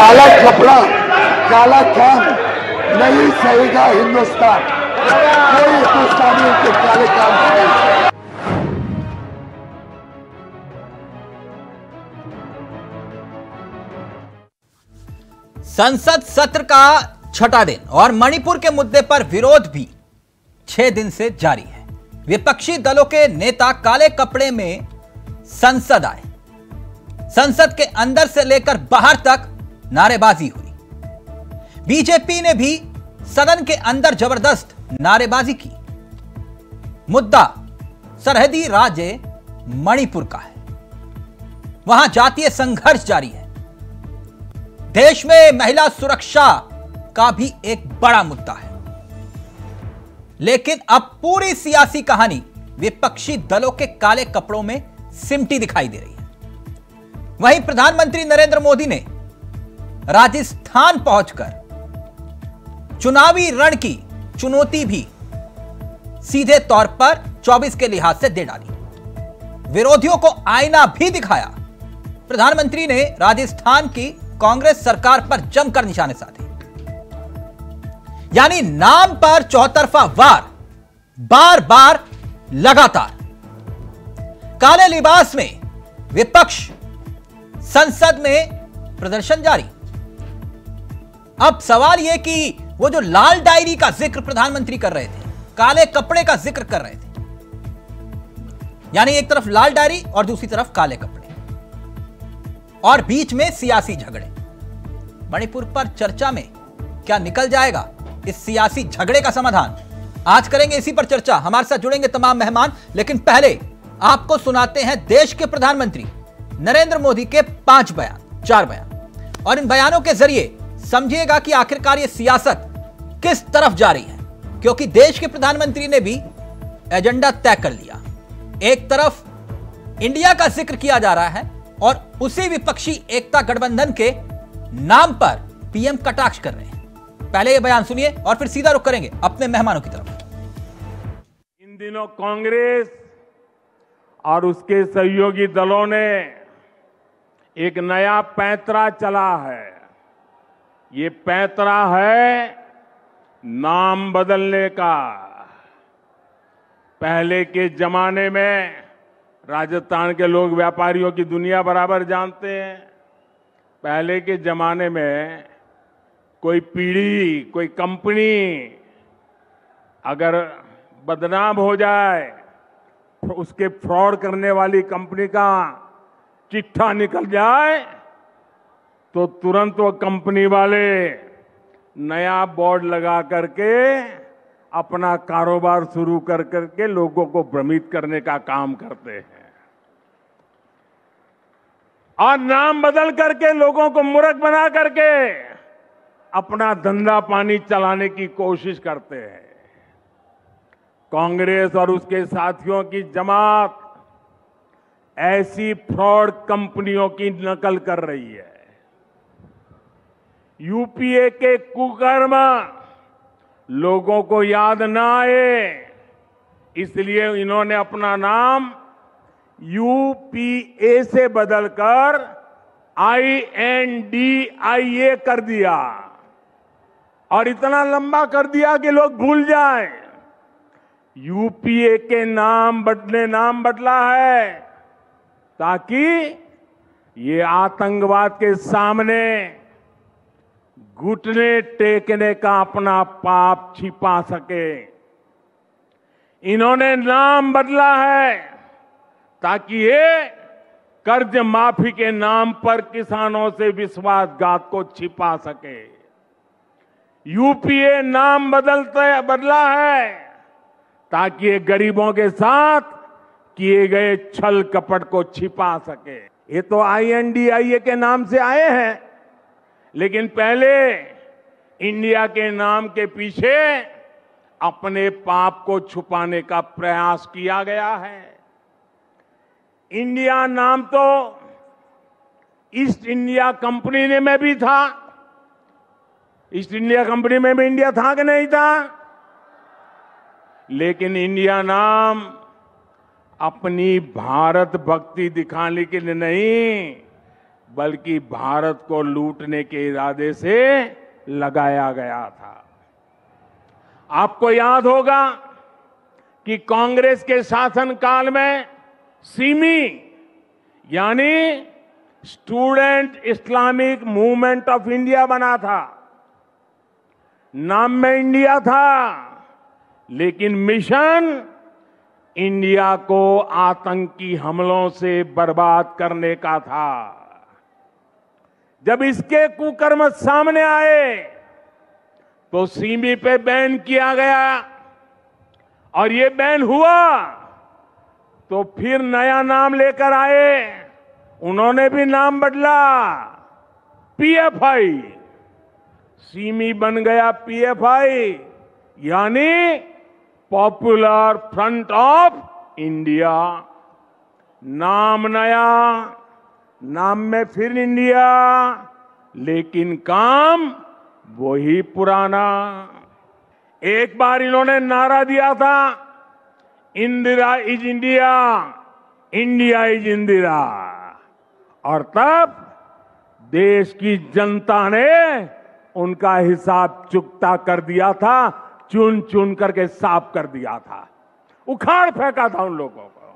काला कपड़ा, काला काम नहीं सहेगा हिंदुस्तान। कोई हिंदुस्तानी के काले काम नहीं। संसद सत्र का छठा दिन और मणिपुर के मुद्दे पर विरोध भी 6 दिन से जारी है। विपक्षी दलों के नेता काले कपड़े में संसद आए। संसद के अंदर से लेकर बाहर तक नारेबाजी हुई। बीजेपी ने भी सदन के अंदर जबरदस्त नारेबाजी की। मुद्दा सरहदी राज्य मणिपुर का है। वहां जातीय संघर्ष जारी है। देश में महिला सुरक्षा का भी एक बड़ा मुद्दा है। लेकिन अब पूरी सियासी कहानी विपक्षी दलों के काले कपड़ों में सिमटी दिखाई दे रही है। वहीं प्रधानमंत्री नरेंद्र मोदी ने राजस्थान पहुंचकर चुनावी रण की चुनौती भी सीधे तौर पर 24 के लिहाज से दे डाली। विरोधियों को आईना भी दिखाया। प्रधानमंत्री ने राजस्थान की कांग्रेस सरकार पर जमकर निशाने साधे। यानी नाम पर चौतरफा वार, बार बार लगातार। काले लिबास में विपक्ष, संसद में प्रदर्शन जारी। अब सवाल यह कि वो जो लाल डायरी का जिक्र प्रधानमंत्री कर रहे थे, काले कपड़े का जिक्र कर रहे थे, यानी एक तरफ लाल डायरी और दूसरी तरफ काले कपड़े और बीच में सियासी झगड़े। मणिपुर पर चर्चा में क्या निकल जाएगा इस सियासी झगड़े का समाधान? आज करेंगे इसी पर चर्चा। हमारे साथ जुड़ेंगे तमाम मेहमान, लेकिन पहले आपको सुनाते हैं देश के प्रधानमंत्री नरेंद्र मोदी के 4 बयान, और इन बयानों के जरिए समझिएगा कि आखिरकार ये सियासत किस तरफ जा रही है। क्योंकि देश के प्रधानमंत्री ने भी एजेंडा तय कर लिया। एक तरफ इंडिया का जिक्र किया जा रहा है और उसी विपक्षी एकता गठबंधन के नाम पर पीएम कटाक्ष कर रहे हैं। पहले ये बयान सुनिए और फिर सीधा रुख करेंगे अपने मेहमानों की तरफ। इन दिनों कांग्रेस और उसके सहयोगी दलों ने एक नया पैंतरा चला है। ये पैंतरा है नाम बदलने का। पहले के जमाने में राजस्थान के लोग व्यापारियों की दुनिया बराबर जानते हैं। पहले के जमाने में कोई पीढ़ी, कोई कंपनी अगर बदनाम हो जाए, उसके फ्रॉड करने वाली कंपनी का चिट्ठा निकल जाए, तो तुरंत वो कंपनी वाले नया बोर्ड लगा करके अपना कारोबार शुरू कर करके लोगों को भ्रमित करने का काम करते हैं और नाम बदल करके लोगों को मूर्ख बना करके अपना धंधा पानी चलाने की कोशिश करते हैं। कांग्रेस और उसके साथियों की जमात ऐसी फ्रॉड कंपनियों की नकल कर रही है। यूपीए के कुकर्म लोगों को याद ना आए, इसलिए इन्होंने अपना नाम यूपीए से बदलकर INDIA कर दिया और इतना लंबा कर दिया कि लोग भूल जाएं। यूपीए के नाम बदला है ताकि ये आतंकवाद के सामने घुटने टेकने का अपना पाप छिपा सके। इन्होंने नाम बदला है ताकि ये कर्ज माफी के नाम पर किसानों से विश्वासघात को छिपा सके। यूपीए नाम बदला है ताकि ये गरीबों के साथ किए गए छल कपट को छिपा सके। ये तो INDIA के नाम से आए हैं, लेकिन पहले इंडिया के नाम के पीछे अपने पाप को छुपाने का प्रयास किया गया है। इंडिया नाम तो ईस्ट इंडिया कंपनी में भी था। ईस्ट इंडिया कंपनी में भी इंडिया था कि नहीं था? लेकिन इंडिया नाम अपनी भारत भक्ति दिखाने के लिए नहीं, बल्कि भारत को लूटने के इरादे से लगाया गया था। आपको याद होगा कि कांग्रेस के शासनकाल में सिमी यानी student Islamic movement of India बना था। नाम में इंडिया था, लेकिन मिशन इंडिया को आतंकी हमलों से बर्बाद करने का था। जब इसके कुकर्म सामने आए तो सीमी पे बैन किया गया, और ये बैन हुआ तो फिर नया नाम लेकर आए। उन्होंने भी नाम बदला, पीएफआई। सीमी बन गया पीएफआई, यानी पॉपुलर फ्रंट ऑफ इंडिया। नाम नया, नाम में फिर इंडिया, लेकिन काम वही पुराना। एक बार इन्होंने नारा दिया था, Indira is India, India is Indira, और तब देश की जनता ने उनका हिसाब चुकता कर दिया था, चुन चुन करके साफ कर दिया था, उखाड़ फेंका था उन लोगों को।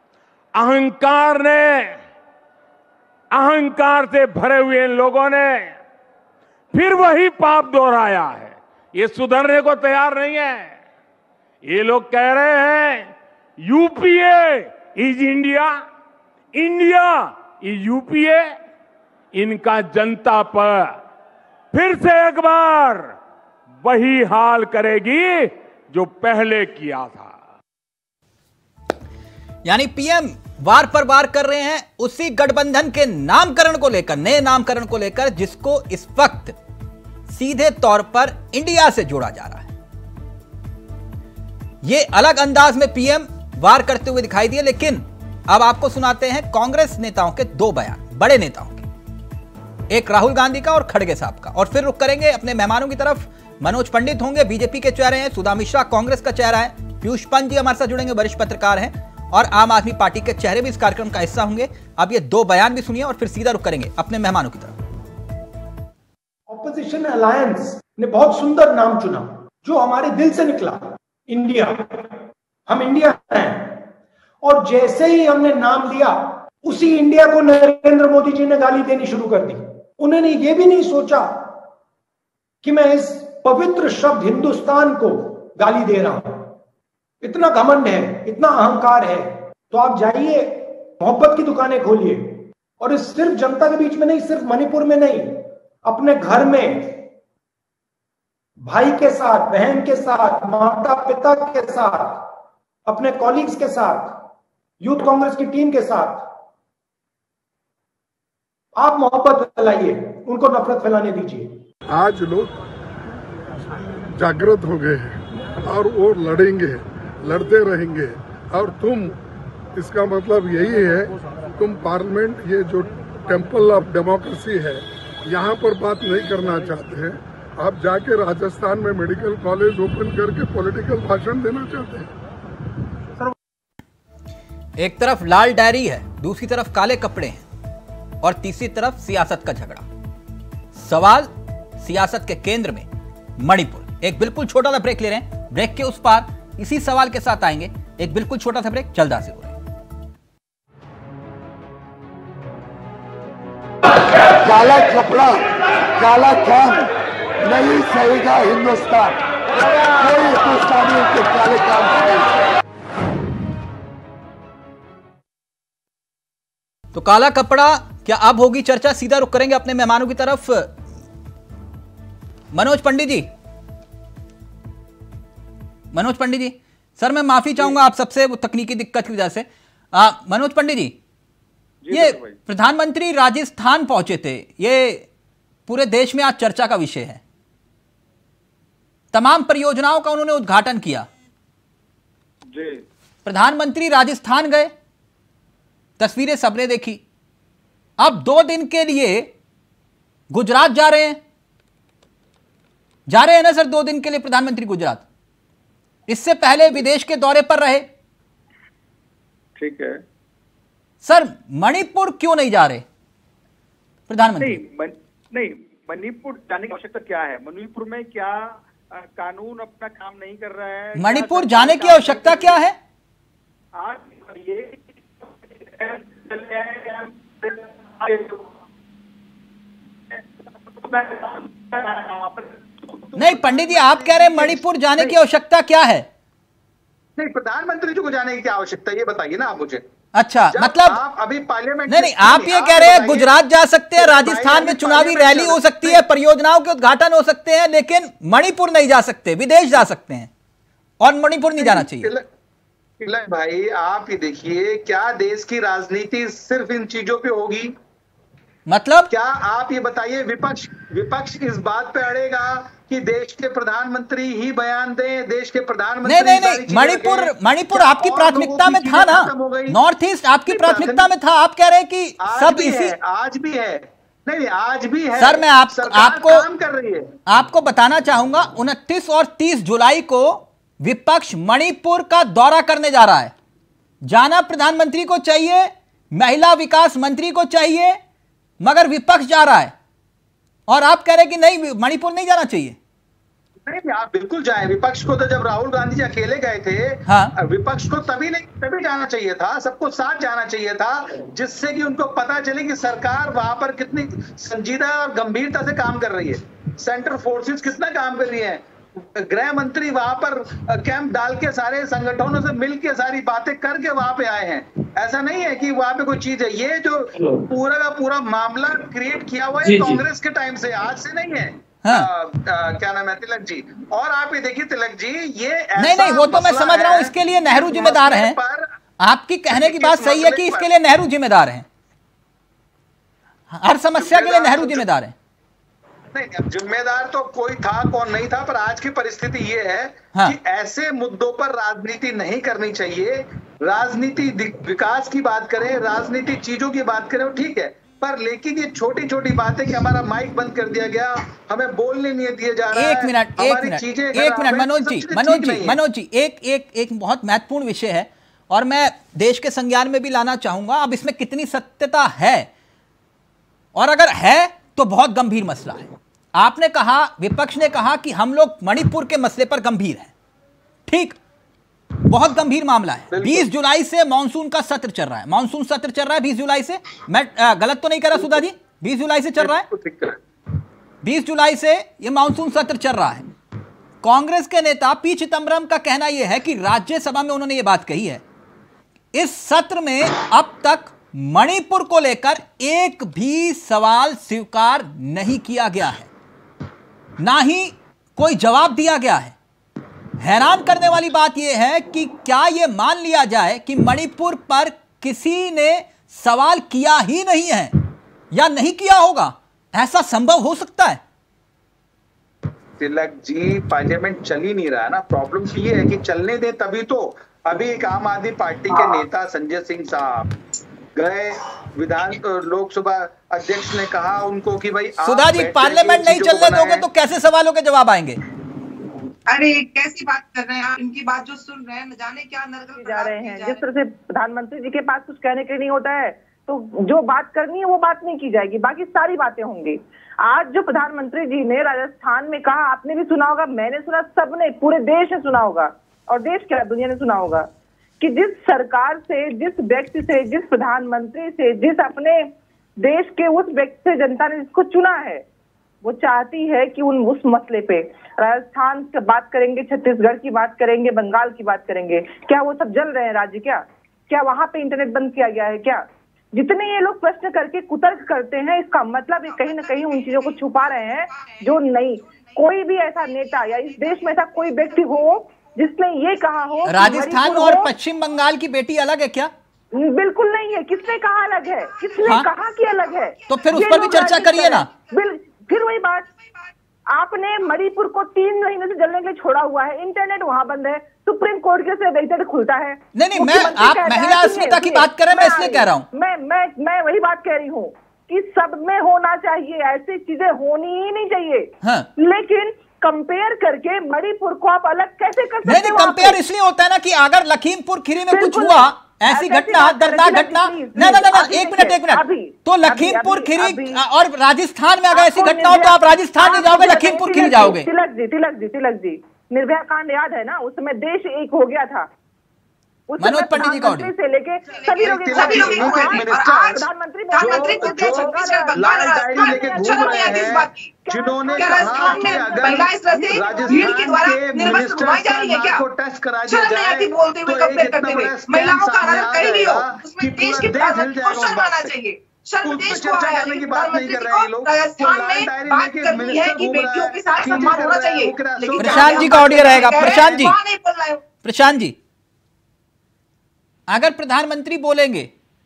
अहंकार से भरे हुए इन लोगों ने फिर वही पाप दोहराया है। ये सुधरने को तैयार नहीं है। ये लोग कह रहे हैं UPA is India, India is UPA. इनका जनता पर फिर से एक बार वही हाल करेगी जो पहले किया था। यानी पीएम वार पर वार कर रहे हैं उसी गठबंधन के नामकरण को लेकर, नए नामकरण को लेकर, जिसको इस वक्त सीधे तौर पर इंडिया से जोड़ा जा रहा है। यह अलग अंदाज में पीएम वार करते हुए दिखाई दिए। लेकिन अब आपको सुनाते हैं कांग्रेस नेताओं के दो बयान, बड़े नेताओं के, एक राहुल गांधी का और खड़गे साहब का, और फिर रुक करेंगे अपने मेहमानों की तरफ। मनोज पंडित होंगे, बीजेपी के चेहरे हैं, सुधा मिश्रा कांग्रेस का चेहरा है, पीयूष पंत जी हमारे साथ जुड़ेंगे, वरिष्ठ पत्रकार हैं, और आम आदमी पार्टी के चेहरे भी इस कार्यक्रम का हिस्सा होंगे। अब ये दो बयान भी सुनिए और फिर सीधा रुक करेंगे अपने मेहमानों की तरफ। ऑपोजिशन अलायंस ने बहुत सुंदर नाम चुना जो हमारे दिल से निकला, इंडिया। हम इंडिया हैं, और जैसे ही हमने नाम लिया उसी इंडिया को नरेंद्र मोदी जी ने गाली देनी शुरू कर दी। उन्होंने ये भी नहीं सोचा कि मैं इस पवित्र शब्द हिंदुस्तान को गाली दे रहा हूं। इतना घमंड है, इतना अहंकार है, तो आप जाइए, मोहब्बत की दुकानें खोलिए, और इस सिर्फ जनता के बीच में नहीं, सिर्फ मणिपुर में नहीं, अपने घर में भाई के साथ, बहन के साथ, माता पिता के साथ, अपने कॉलीग्स के साथ, यूथ कांग्रेस की टीम के साथ आप मोहब्बत फैलाइए, उनको नफरत फैलाने दीजिए। आज लोग जागृत हो गए हैं और वो लड़ेंगे, लड़ते रहेंगे। और तुम, इसका मतलब यही है, तुम पार्लियामेंट, ये जो टेम्पल ऑफ डेमोक्रेसी है, यहाँ पर बात नहीं करना चाहते हैं। आप जाके राजस्थान में मेडिकल कॉलेज ओपन करके पॉलिटिकल भाषण देना चाहते हैं। एक तरफ लाल डायरी है, दूसरी तरफ काले कपड़े हैं, और तीसरी तरफ सियासत का झगड़ा। सवाल सियासत के केंद्र में मणिपुर। एक बिल्कुल छोटा सा ब्रेक ले रहे हैं, ब्रेक के उस पार इसी सवाल के साथ आएंगे। एक बिल्कुल छोटा सा ब्रेक, जल्द हाजिर हो रहे हैं। काला कपड़ा, काला काम नहीं सहेगा हिंदुस्तान। कोई हिंदुस्तानी के काले काम नहीं। तो काला कपड़ा क्या अब होगी चर्चा? सीधा रुक करेंगे अपने मेहमानों की तरफ। मनोज पंडित जी, मनोज पंडित जी, सर मैं माफी चाहूंगा आप सबसे, वो तकनीकी दिक्कत की वजह से। मनोज पंडित जी, ये प्रधानमंत्री राजस्थान पहुंचे थे, ये पूरे देश में आज चर्चा का विषय है। तमाम परियोजनाओं का उन्होंने उद्घाटन किया। जी। प्रधानमंत्री राजस्थान गए, तस्वीरें सबने देखी। अब 2 दिन के लिए गुजरात जा रहे हैं। जा रहे हैं ना सर 2 दिन के लिए प्रधानमंत्री गुजरात? इससे पहले विदेश के दौरे पर रहे। ठीक है सर मणिपुर क्यों नहीं जा रहे? प्रधानमंत्री? नहीं, मणिपुर जाने की आवश्यकता क्या है? मणिपुर में क्या कानून अपना काम नहीं कर रहा है? मणिपुर जाने की आवश्यकता क्या है? आज ये नहीं पंडित जी, आप कह रहे हैं मणिपुर जाने की आवश्यकता क्या है? नहीं, प्रधानमंत्री जी को जाने की क्या आवश्यकता है ये बताइए ना आप मुझे। अच्छा, मतलब आप अभी पार्लियामेंट नहीं, आप ये कह रहे हैं गुजरात जा सकते हैं, राजस्थान में चुनावी रैली हो सकती है, परियोजनाओं के उद्घाटन हो सकते हैं, लेकिन मणिपुर नहीं जा सकते, विदेश जा सकते हैं और मणिपुर नहीं जाना चाहिए। तिलक भाई, आप ये देखिए, क्या देश की राजनीति सिर्फ इन चीजों पे होगी? मतलब क्या आप ये बताइए, विपक्ष इस बात पे अड़ेगा कि देश के प्रधानमंत्री ही बयान दें, देश के प्रधानमंत्री? नहीं, मणिपुर आपकी प्राथमिकता में था ना, नॉर्थ ईस्ट आपकी प्राथमिकता में था। आप कह रहे हैं कि सब इसी, आज भी है। नहीं, आज भी है सर। मैं आपको काम कर रही है। आपको बताना चाहूंगा, 29 और 30 जुलाई को विपक्ष मणिपुर का दौरा करने जा रहा है। जाना प्रधानमंत्री को चाहिए, महिला विकास मंत्री को चाहिए, मगर विपक्ष जा रहा है और आप कह रहे हैं कि नहीं, मणिपुर नहीं जाना चाहिए। नहीं, आप बिल्कुल जाएं। विपक्ष को तो जब राहुल गांधी जी अकेले गए थे, हाँ, विपक्ष को तभी जाना चाहिए था, सबको साथ जाना चाहिए था, जिससे कि उनको पता चले कि सरकार वहां पर कितनी संजीदा और गंभीरता से काम कर रही है, सेंट्रल फोर्सेस कितना काम कर रही है, गृह मंत्री वहां पर कैंप डाल के सारे संगठनों से मिलके सारी बातें करके वहां पे आए हैं। ऐसा नहीं है कि वहां पे कोई चीज है। ये जो पूरा का पूरा मामला क्रिएट किया हुआ है कांग्रेस के टाइम से, आज से नहीं है। हाँ। क्या नाम है तिलक जी? और आप ये देखिए तिलक जी, ये नहीं, वो तो मैं समझ रहा हूं, इसके लिए नेहरू जिम्मेदार हैं। आपकी कहने की बात सही है कि इसके लिए नेहरू जिम्मेदार हैं, हर समस्या के लिए नेहरू जिम्मेदार हैं। नहीं, जिम्मेदार तो कोई था, कौन नहीं था, पर आज की परिस्थिति ये है हाँ, कि ऐसे मुद्दों पर राजनीति नहीं करनी चाहिए। राजनीति विकास की बात करें, राजनीति चीजों की बात करें, ठीक है, पर लेकिन ये छोटी छोटी बातें कि हमारा माइक बंद कर दिया गया, हमें बोलने नहीं दिया जा रहा है, एक मिनट मनोज जी, एक बहुत महत्वपूर्ण विषय है और मैं देश के संज्ञान में भी लाना चाहूंगा। अब इसमें कितनी सत्यता है, और अगर है तो बहुत गंभीर मसला है। आपने कहा, विपक्ष ने कहा कि हम लोग मणिपुर के मसले पर गंभीर हैं, ठीक, बहुत गंभीर मामला है। 20 जुलाई से मानसून का सत्र चल रहा है, मानसून सत्र चल रहा है 20 जुलाई से। मैं गलत तो नहीं कर रहा सुधा जी? 20 जुलाई से चल रहा है, 20 जुलाई से यह मानसून सत्र चल रहा है। कांग्रेस के नेता पी चिदम्बरम का कहना यह है कि राज्यसभा में उन्होंने यह बात कही है, इस सत्र में अब तक मणिपुर को लेकर एक भी सवाल स्वीकार नहीं किया गया है, ना ही कोई जवाब दिया गया है। हैरान करने वाली बात यह है कि क्या यह मान लिया जाए कि मणिपुर पर किसी ने सवाल किया ही नहीं है या नहीं किया होगा? ऐसा संभव हो सकता है? तिलक जी, पार्लियामेंट चल ही नहीं रहा ना। प्रॉब्लम ये है कि चलने दें तभी तो। अभी एक आम आदमी पार्टी के नेता संजय सिंह साहब गए, लोकसभा अध्यक्ष ने कहा उनको कि भाई सुधा जी, पार्लियामेंट नहीं चलने दोगे तो कैसे सवालों के जवाब आएंगे? अरे कैसी बात कर रहे हैं आप? इनकी बात जो सुन रहे हैं, न जाने क्या नरक जा रहे हैं। जिस तरह से प्रधानमंत्री जी के पास कुछ कहने के लिए नहीं होता है, तो जो बात करनी है वो बात नहीं की जाएगी, बाकी सारी बातें होंगी। आज जो प्रधानमंत्री जी ने राजस्थान में कहा, आपने भी सुना होगा, मैंने सुना, सबने, पूरे देश ने सुना होगा, और देश क्या दुनिया ने सुना होगा, कि जिस सरकार से, जिस व्यक्ति से, जिस प्रधानमंत्री से, जिस अपने देश के उस व्यक्ति से जनता ने जिसको चुना है, वो चाहती है कि उस मसले पे राजस्थान की बात करेंगे, छत्तीसगढ़ की बात करेंगे, बंगाल की बात करेंगे, क्या वो सब जल रहे हैं राज्य? क्या वहां पे इंटरनेट बंद किया गया है? क्या जितने ये लोग प्रश्न करके कुतर्क करते हैं, इसका मतलब कहीं ना कहीं उन चीजों को छुपा रहे हैं जो नहीं। कोई भी ऐसा नेता या इस देश में ऐसा कोई व्यक्ति हो जिसने ये कहा हो राजस्थान और पश्चिम बंगाल की बेटी अलग है क्या? बिल्कुल नहीं है। किसने कहा अलग है? किसने कहा कि अलग है? तो फिर उस पर भी चर्चा करिए ना। फिर वही बात, आपने मणिपुर को 3 महीने से जलने के लिए छोड़ा हुआ है, इंटरनेट वहां बंद है, सुप्रीम कोर्ट के से वेबसाइट खुलता है। नहीं, मैं आप महिला अस्मिता की बात कर रहे हैं, मैं इसलिए कह रहा हूँ। मैं वही बात कह रही हूँ कि सब में होना चाहिए, ऐसी चीजें होनी ही नहीं चाहिए। हाँ। लेकिन कंपेयर करके मणिपुर को आप अलग कैसे कर सकते हैं? नहीं, कंपेयर इसलिए होता है ना कि अगर लखीमपुर खीरी में कुछ हुआ ऐसी घटना, दर्दनाक घटना, ना एक मिनट, तो लखीमपुर खीरी और राजस्थान में अगर ऐसी घटना हो तो आप राजस्थान नहीं जाओगे, लखीमपुर खीरी जाओगे। तिलक जी निर्भया कांड याद है ना, उस समय देश एक हो गया था। मनोज पंडित जी का ऑडियो से लेके सभी लोग प्रधानमंत्री लाल डायरी लेके घूम रहे हैं, जिन्होंने कहा कि अगर राजस्थान के मिनिस्टर का नाम को टेस्ट करा दिया जाए तो एक इतना बड़ा स्कैम सामने आ जाएगा कि पूरा देश हिल जाएगा उस बात से। उस चर्चा करने की बात नहीं कर रहे हैं लोग। लाल डायरी लेके मिनिस्टर घूम रहा है। प्रशांत जी का ऑडियो रहेगा। प्रशांत जी, अगर प्रधानमंत्री बोलेंगे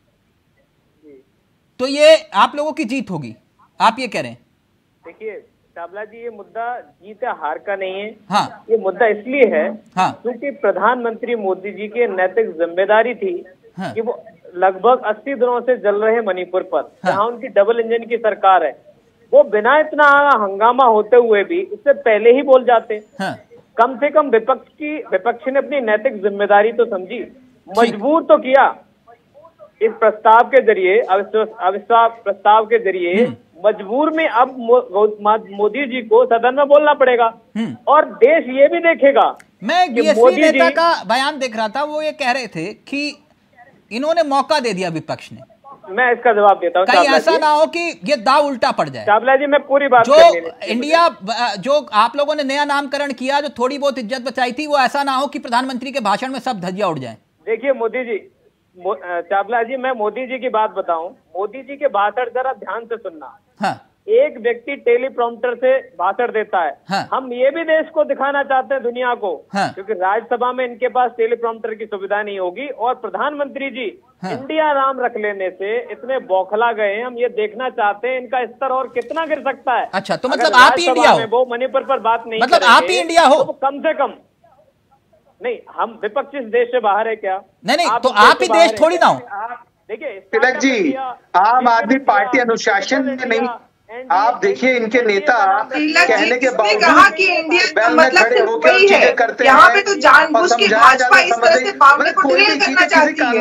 तो ये आप लोगों की जीत होगी, आप ये कह रहे हैं? देखिए चावला जी, ये मुद्दा जीत या हार का नहीं है। हाँ। ये मुद्दा इसलिए है क्योंकि प्रधानमंत्री मोदी जी की नैतिक जिम्मेदारी थी कि वो लगभग 80 दिनों से जल रहे मणिपुर पर, जहां उनकी डबल इंजन की सरकार है, वो बिना इतना हंगामा होते हुए भी इससे पहले ही बोल जाते। कम से कम विपक्ष ने अपनी नैतिक जिम्मेदारी तो समझी, मजबूर तो किया। इस प्रस्ताव के जरिए, अविश्वास प्रस्ताव के जरिए मजबूर में अब मोदी जी को सदन में बोलना पड़ेगा और देश ये भी देखेगा। मैं बीएसपी नेता का बयान देख रहा था, वो ये कह रहे थे कि इन्होंने मौका दे दिया विपक्ष ने। मैं इसका जवाब देता हूँ, कहीं ऐसा ना हो कि ये दाव उल्टा पड़ जाए। चावला जी, मैं पूरी बात जो इंडिया, जो आप लोगों ने नया नामकरण किया, जो थोड़ी बहुत इज्जत बचाई थी, वो ऐसा ना हो कि प्रधानमंत्री के भाषण में सब धज्जियां उड़ जाएं। देखिए मोदी जी, चावला जी, मैं मोदी जी की बात बताऊं, मोदी जी के भाषण जरा ध्यान से सुनना। एक व्यक्ति टेलीप्रॉम्प्टर से भाषण देता है। हम ये भी देश को दिखाना चाहते हैं, दुनिया को, क्योंकि राज्यसभा में इनके पास टेलीप्रॉम्प्टर की सुविधा नहीं होगी और प्रधानमंत्री जी इंडिया नाम रख लेने से इतने बौखला गए हैं। हम ये देखना चाहते हैं इनका स्तर और कितना गिर सकता है। अच्छा, तो मतलब आप ही इंडिया हो? वो मणिपुर पर बात नहीं, मतलब आप ही इंडिया हो? तो कम से कम नहीं, हम विपक्ष इस देश से बाहर है क्या? नहीं, तो आप ही देश थोड़ी ना हो। देखिए तिलक जी, आम आदमी पार्टी अनुशासन में नहीं, आप देखिए इनके नेता कहने के बावजूद कहा कि इंडिया मतलब वही है, यहाँ पे तो जानबूझ के भाजपा इस तरह से मामले को डिरेल करना चाहती है।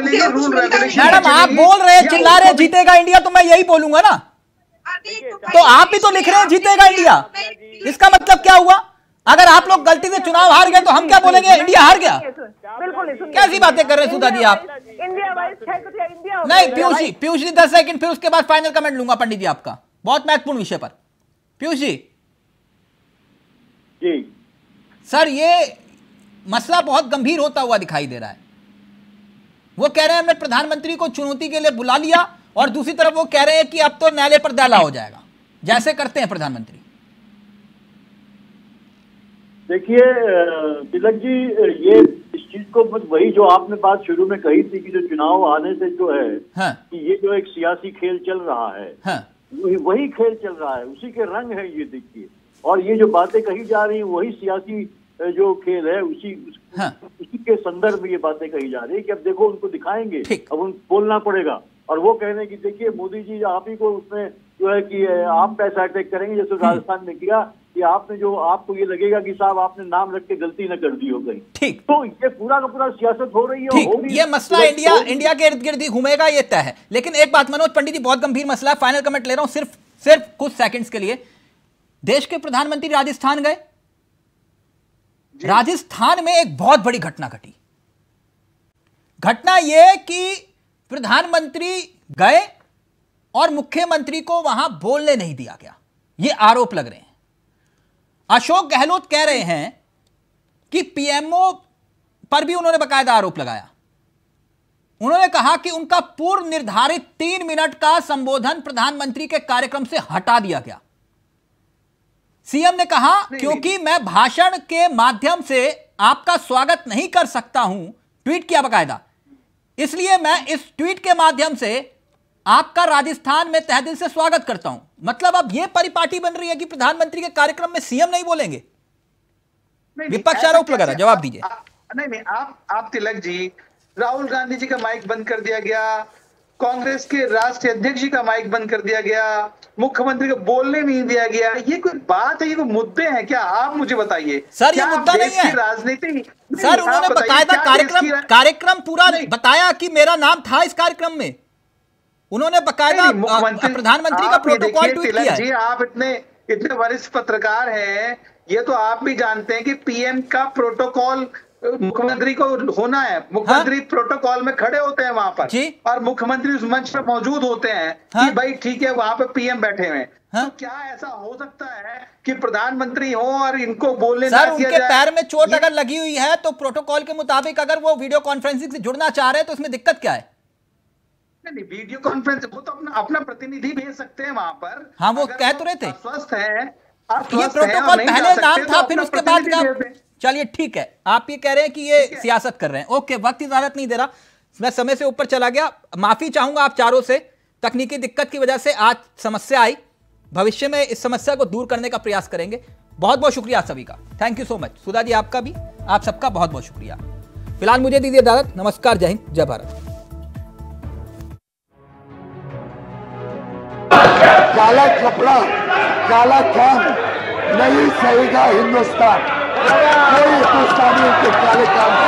मैडम, आप बोल रहे हैं, चिल्ला रहे जीतेगा इंडिया, तो मैं यही बोलूंगा ना। तो आप ही तो लिख रहे हैं जीतेगा इंडिया, इसका मतलब क्या हुआ? अगर आप लोग गलती से चुनाव हार गए तो हम क्या बोलेंगे? इंडिया हार गया। बिल्कुल कैसी बातें कर रहे हैं सुधा जी आप? इंडिया नहीं, पीयूष जी 10 सेकंड, फिर उसके बाद फाइनल कमेंट लूंगा पंडित जी आपका, बहुत महत्वपूर्ण विषय पर। पीयूष जी सर, ये मसला बहुत गंभीर होता हुआ दिखाई दे रहा है। वो कह रहे हैं हमने प्रधानमंत्री को चुनौती के लिए बुला लिया, और दूसरी तरफ वो कह रहे हैं कि अब तो न्यायालय पर दाला हो जाएगा, जैसे करते हैं प्रधानमंत्री। देखिए तिलक जी, ये इस चीज को वही जो आपने बात शुरू में कही थी कि जो चुनाव आने से जो है कि ये जो एक सियासी खेल चल रहा है, वही खेल चल रहा है, उसी के रंग है ये, देखिए। और ये जो बातें कही जा रही हैं वही सियासी जो खेल है, उसी के संदर्भ में ये बातें कही जा रही है कि अब देखो उनको दिखाएंगे, अब उनको बोलना पड़ेगा। और वो कह रहे हैं कि देखिए मोदी जी, आप ही को उसमें जो है कि आप पैसा अटैक करेंगे, जैसे राजस्थान में किया कि आपने जो, आपको ये लगेगा कि साहब आपने नाम रख के गलती न कर दी हो गई। ठीक, तो ये पूरा का पूरा सियासत हो रही है। ठीक, ये मसला इंडिया के इर्द गिर्द ही घूमेगा, ये तय है। लेकिन एक बात मनोज पंडित जी, बहुत गंभीर मसला है, फाइनल कमेंट ले रहा हूं सिर्फ कुछ सेकंड्स के लिए। देश के प्रधानमंत्री राजस्थान गए, राजस्थान में एक बहुत बड़ी घटना घटी। घटना यह कि प्रधानमंत्री गए और मुख्यमंत्री को वहां बोलने नहीं दिया गया, ये आरोप लग रहे हैं। अशोक गहलोत कह रहे हैं कि पीएमओ पर भी उन्होंने बाकायदा आरोप लगाया। उन्होंने कहा कि उनका पूर्व निर्धारित 3 मिनट का संबोधन प्रधानमंत्री के कार्यक्रम से हटा दिया गया। सीएम ने कहा क्योंकि मैं भाषण के माध्यम से आपका स्वागत नहीं कर सकता हूं, ट्वीट किया बाकायदा, इसलिए मैं इस ट्वीट के माध्यम से आपका राजस्थान में तहे दिल से स्वागत करता हूं। मतलब अब यह परिपाटी बन रही है कि प्रधानमंत्री के कार्यक्रम में सीएम नहीं बोलेंगे। विपक्ष आरोप लगा रहा, जवाब दीजिए। नहीं, आप तिलक जी, राहुल गांधी जी का माइक बंद कर दिया गया, कांग्रेस के राष्ट्रीय अध्यक्ष जी का माइक बंद कर दिया गया, मुख्यमंत्री को बोलने नहीं दिया गया। ये कोई बात है? ये कोई मुद्दे हैं क्या? आप मुझे बताइए सर। ये मुद्दा नहीं है राजनीति सर। उन्होंने बताया कार्यक्रम पूरा बताया कि मेरा नाम था इस कार्यक्रम में। उन्होंने बकायदा प्रधानमंत्री का प्रोटोकॉल ट्वीट किया है। जी आप इतने वरिष्ठ पत्रकार हैं, ये तो आप भी जानते हैं कि पीएम का प्रोटोकॉल मुख्यमंत्री को होना है। मुख्यमंत्री प्रोटोकॉल में खड़े होते हैं वहां पर और मुख्यमंत्री उस मंच पर मौजूद होते हैं कि भाई ठीक है वहां पे पीएम बैठे हुए हैं। तो क्या ऐसा हो सकता है कि प्रधानमंत्री हो और इनको बोलने सर उनके पैर में चोट अगर लगी हुई है तो प्रोटोकॉल के मुताबिक अगर वो वीडियो कॉन्फ्रेंसिंग से जुड़ना चाह रहे हैं तो उसमें दिक्कत क्या है? नहीं, वीडियो कॉन्फ्रेंस वो तो अपना प्रतिनिधि भेज सकते हैं वहां पर। हाँ वो कह तो रहे थे स्वस्थ है। ये प्रोटोकॉल पहले नाम था फिर उसके बाद का। चलिए ठीक है, आप ये कह रहे हैं कि ये सियासत कर रहे हैं। ओके, वक्त इजाजत नहीं दे रहा, मैं समय से ऊपर चला गया। माफी चाहूंगा आप चारों से, तकनीकी दिक्कत की वजह से आज समस्या आई। भविष्य में इस समस्या को दूर करने का प्रयास करेंगे। बहुत बहुत शुक्रिया आप सभी का, thank you so much. Sudha ji आपका भी, आप सबका बहुत बहुत शुक्रिया। फिलहाल मुझे दीजिए इजाजत, नमस्कार, जय हिंद, जय भारत। काला कपड़ा काला काम नहीं सहेगा हिंदुस्तान। कोई हिंदुस्तानी के काले काम